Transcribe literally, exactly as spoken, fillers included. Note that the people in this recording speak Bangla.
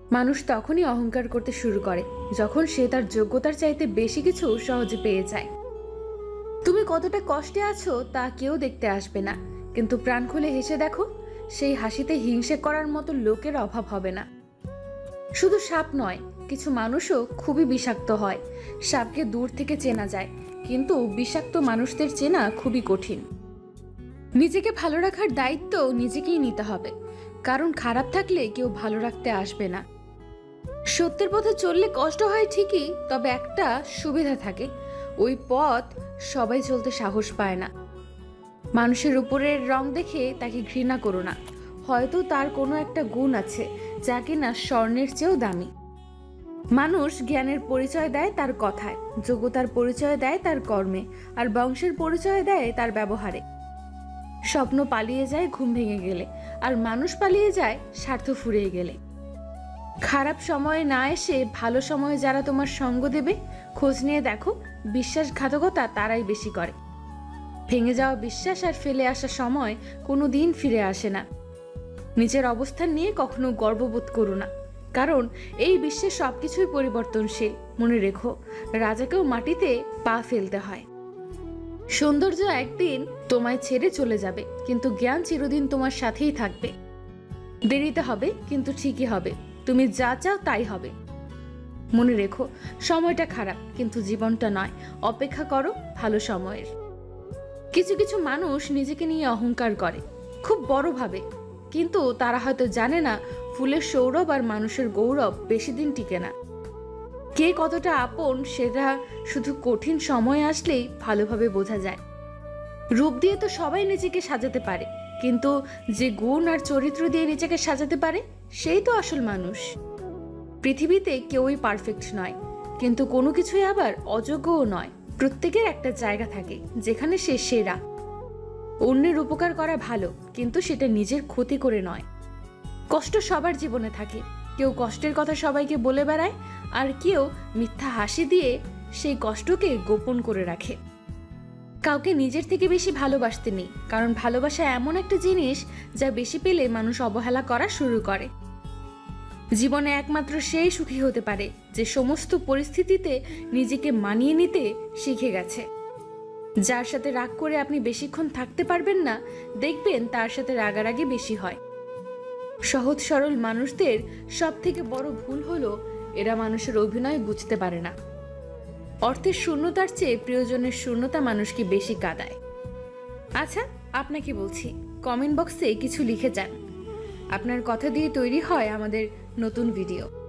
মানুষ তখনই অহংকার করতে শুরু করে যখন সে তার যোগ্যতার চাইতে বেশি কিছু সহজে পেয়ে যায়। তুমি কতটা কষ্টে আছো তা কেউ দেখতে আসবে না, কিন্তু প্রাণ খুলে হেসে দেখো, সেই হাসিতে হিংসে করার মতো লোকের অভাব হবে না। শুধু সাপ নয়, কিছু মানুষও খুবই বিষাক্ত হয়। সাপকে দূর থেকে চেনা যায়, কিন্তু বিষাক্ত মানুষদের চেনা খুবই কঠিন। নিজেকে ভালো রাখার দায়িত্ব নিজেকেই নিতে হবে, কারণ খারাপ থাকলে কেউ ভালো রাখতে আসবে না। সত্যের পথে চললে কষ্ট হয় ঠিকই, তবে একটা সুবিধা থাকে, ওই পথ সবাই চলতে সাহস পায় না। মানুষের উপরের রং দেখে তাকে ঘৃণা করো না, হয়তো তার কোনো একটা গুণ আছে যা কিনা স্বর্ণের চেয়েও দামি। মানুষ জ্ঞানের পরিচয় দেয় তার কথায়, যোগ্যতার পরিচয় দেয় তার কর্মে, আর বংশের পরিচয় দেয় তার ব্যবহারে। স্বপ্ন পালিয়ে যায় ঘুম ভেঙে গেলে, আর মানুষ পালিয়ে যায় স্বার্থ ফুরিয়ে গেলে। খারাপ সময়ে না এসে ভালো সময়ে যারা তোমার সঙ্গ দেবে, খোঁজ নিয়ে দেখো, বিশ্বাসঘাতকতা তারাই বেশি করে। ভেঙে যাওয়া বিশ্বাস আর ফেলে আসা সময় কোনো দিন ফিরে আসে না। নিজের অবস্থান নিয়ে কখনো গর্ববোধ করো না, কারণ এই বিশ্বে সবকিছুই পরিবর্তনশীল। মনে রেখো, রাজাকেও মাটিতে পা ফেলতে হয়। সৌন্দর্য একদিন তোমায় ছেড়ে চলে যাবে, কিন্তু জ্ঞান চিরদিন তোমার সাথেই থাকবে। দেরিতে হবে, কিন্তু ঠিকই হবে। তুমি যা চাও তাই হবে। মনে রেখো, সময়টা খারাপ, কিন্তু জীবনটা নয়। অপেক্ষা করো ভালো সময়ের। কিছু কিছু মানুষ নিজেকে নিয়ে অহংকার করে খুব বড় ভাবে, কিন্তু তারা হয়তো জানে না ফুলের সৌরভ আর মানুষের গৌরব বেশি দিন টিকে না। কে কতটা আপন সেটা শুধু কঠিন সময় আসলেই ভালোভাবে বোঝা যায়। রূপ দিয়ে তো সবাই নিজেকে সাজাতে পারে, কিন্তু যে গুণ আর চরিত্র দিয়ে নিজেকে সাজাতে পারে সেই তো আসল মানুষ। পৃথিবীতে কেউই পারফেক্ট নয়, কিন্তু কোনো কিছুই আবার অযোগ্যও নয়। প্রত্যেকের একটা জায়গা থাকে যেখানে সে সেরা। অন্যের উপকার করা ভালো, কিন্তু সেটা নিজের ক্ষতি করে নয়। কষ্ট সবার জীবনে থাকে, কেউ কষ্টের কথা সবাইকে বলে বেড়ায়, আর কেউ মিথ্যা হাসি দিয়ে সেই কষ্টকে গোপন করে রাখে। কাউকে নিজের থেকে বেশি ভালোবাসতে নেই, কারণ ভালোবাসা এমন একটা জিনিস যা বেশি পেলে মানুষ অবহেলা করা শুরু করে। জীবনে একমাত্র সেই সুখী হতে পারে যে সমস্ত পরিস্থিতিতে নিজেকে মানিয়ে নিতে শিখে গেছে। যার সাথে রাগ করে আপনি বেশিক্ষণ থাকতে পারবেন না, দেখবেন তার সাথে রাগারাগি বেশি হয়। সহজ সরল মানুষদের সব থেকে বড় ভুল হলো এরা মানুষের অভিনয় বুঝতে পারে না। অর্থের শূন্যতার চেয়ে প্রিয়জনের শূন্যতা মানুষকে বেশি কাঁদায়। আচ্ছা, আপনাকে বলছি, কমেন্ট বক্সে কিছু লিখে যান। আপনার কথা দিয়ে তৈরি হয় আমাদের নতুন ভিডিও।